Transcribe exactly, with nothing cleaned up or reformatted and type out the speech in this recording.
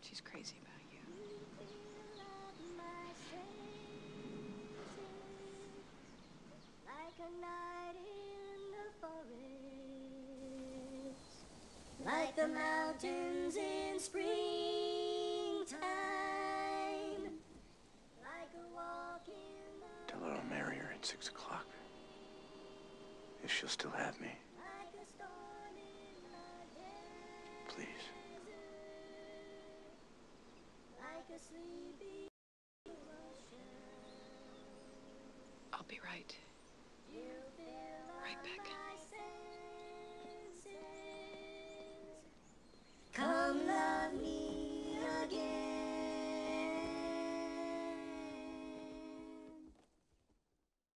She's crazy about you. Like a night in the forest, like the mountains in springtime, like a walk in the Tell her I'll marry her at six o'clock. If she'll still have me. like a storm in the desert, Please. like a sleepy ocean. I'll be right. You fill Right back.